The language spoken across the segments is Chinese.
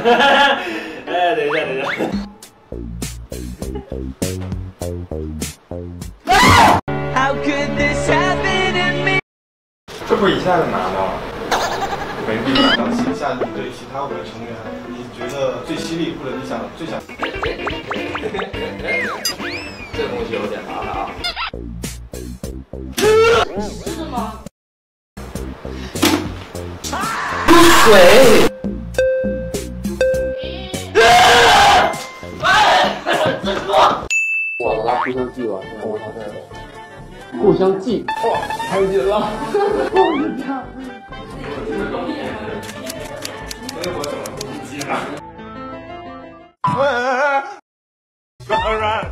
哎，等一下，等一下。 这不一下就拿到了，没必要。想起一下你对其他5个成员，你觉得最犀利或者你想最想？ 这东西有点麻烦啊。是吗？水。 哇，大家互相记了，互相记，哇，太紧了，我的天！ 所以我怎么不记呢？当然。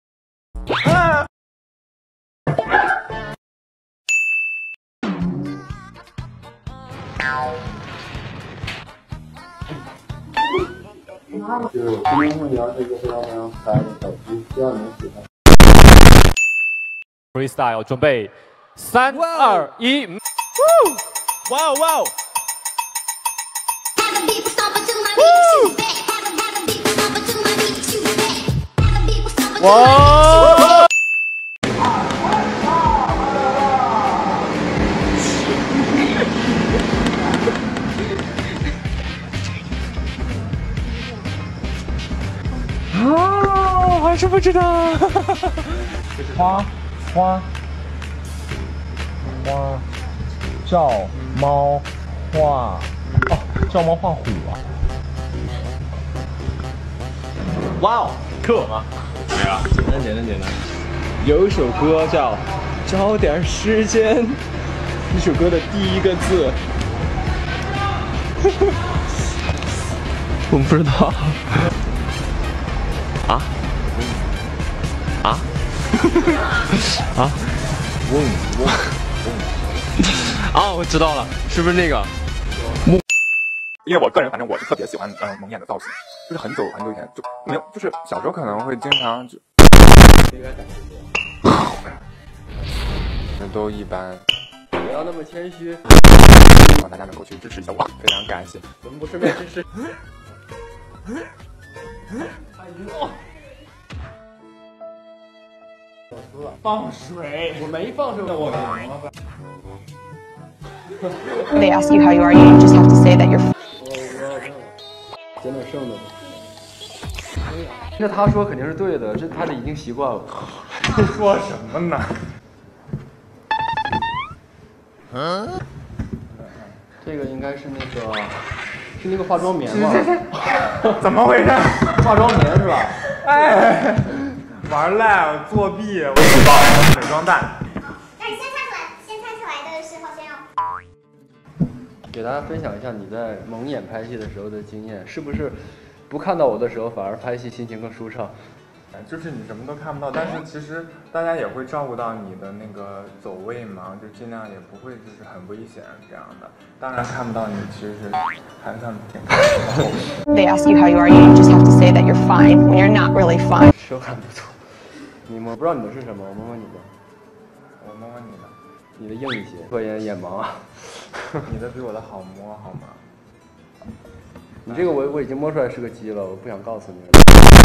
就是我今天会聊这个非常非常可爱的手机，希望你们喜欢。 Freestyle 准备，3、2、1， 哇哦哇哦！ 哇！啊，还是不知道。 花照猫画哦，照猫画虎啊！哇哦，课吗？没有，简单。有一首歌叫《找点时间》，这首歌的第1个字，我不知道。啊？啊，我知道了，是不是那个？ 因为我个人，反正我是特别喜欢蒙眼的造型，就是很久以前就没有，就是小时候可能会经常就，都一般。 不要那么谦虚， 希望大家能够去支持一下我，非常感谢。 怎么不顺便支持？ 放水， 我没放水，我没放。 They ask you how you are, you just have to say that you're. 捡点剩的吧。那他说肯定是对的，这他已经习惯了。 说什么呢？ 这个应该是那个化妆棉吧？ 怎么回事？ 化妆棉是吧？ 哎，玩赖，我作弊，我举报美妆蛋。 那你先猜出来的时候先要。 给大家分享一下你在蒙眼拍戏的时候的经验，是不是不看到我的时候反而拍戏心情更舒畅？ 就是你什么都看不到，但是其实大家也会照顾到你的那个走位嘛，就尽量也不会就是很危险这样的。当然看不到你其实是还算挺看的。 They ask you how you are, you just have to say that you're fine when you're not really fine. 手感不错，我不知道你的是什么，我摸摸你的。 我摸摸你的， 你的硬一些，科研眼盲啊。 你的比我的好摸好吗？ 你这个我已经摸出来是个鸡了，我不想告诉你了。